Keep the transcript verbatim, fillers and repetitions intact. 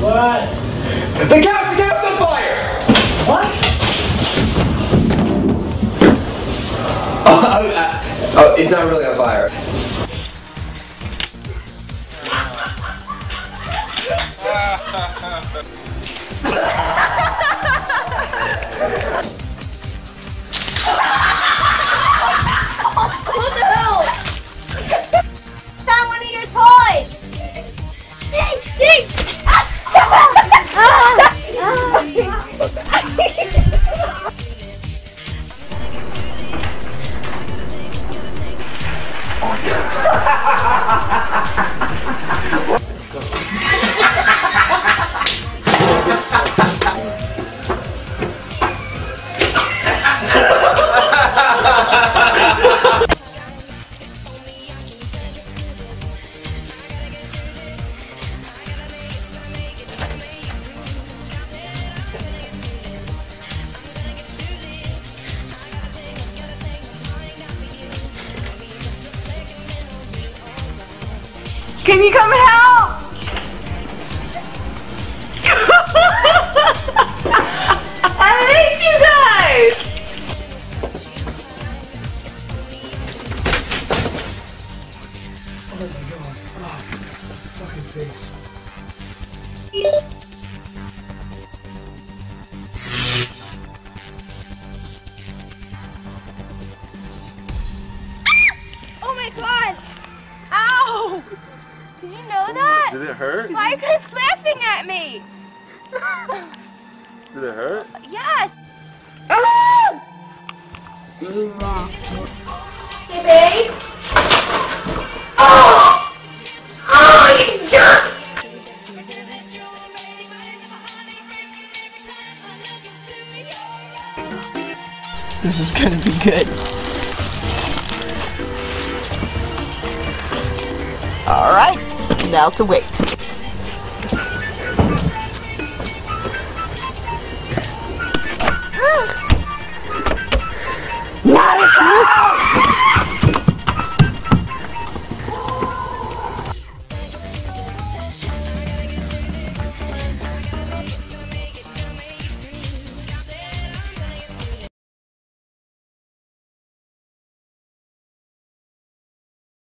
What? The couch, the couch on fire! What? Oh, uh, oh, it's not really on fire. What the hell? Found one of your toys! Can you come help? I hate you guys! Oh my god. Oh, fucking face. Oh my god! Ow! Did you know that? Did it hurt? Why are you guys laughing at me? Did it hurt? Yes! Hey, babe. Oh! Oh, you jerk! This is gonna be good. Alright, now to wait.